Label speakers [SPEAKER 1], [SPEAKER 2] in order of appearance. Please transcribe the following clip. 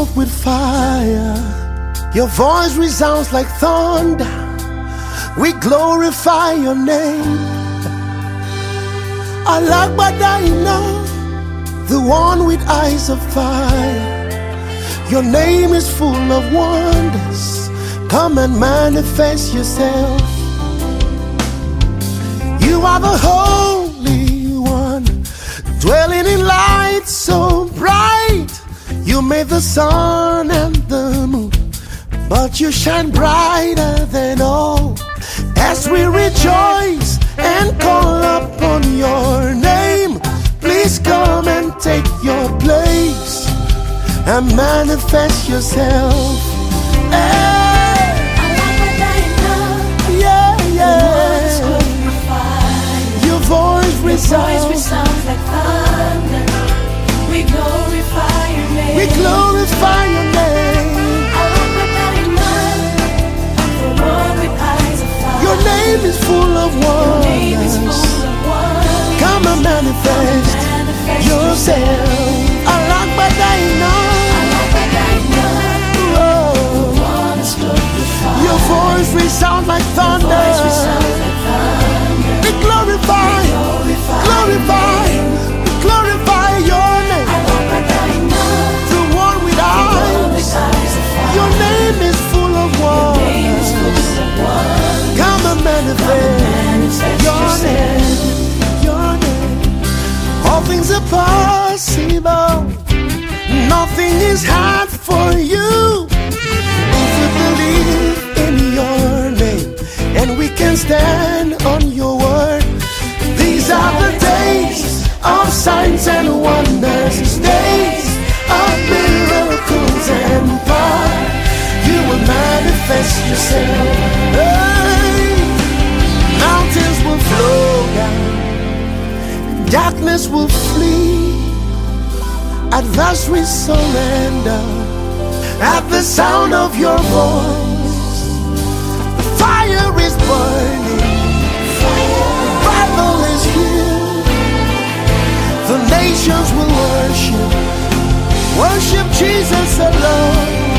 [SPEAKER 1] engulfed with fire. Your voice resounds like thunder. We glorify your name. Alagbadaina, the one with eyes of fire. Your name is full of wonders. Come and manifest yourself. You are the Holy One, dwelling in light so bright. You made the sun and the moon, but you shine brighter than all. As we rejoice and call upon your name, please come and take your place and manifest yourself. Hey. Yeah, yeah. Your voice resounds
[SPEAKER 2] like thunder. We glorify your name.
[SPEAKER 1] We glorify your name. Your name is full of wonders. Come and manifest yourself. Alagbadaina. Your voice resounds like thunder. We glorify your name. The one with eyes. Your name is full of wonders. Come and manifest your name. All things are possible. Nothing is hard for you. If we believe in your name, and we can stand on your word. These are the days of signs and wonders, days of miracles and power. You will manifest yourself. Hey. Mountains will flow down, darkness will flee. Adversaries surrender at the sound of your voice. The fire is burning, the battle is here. The nations will worship Jesus alone.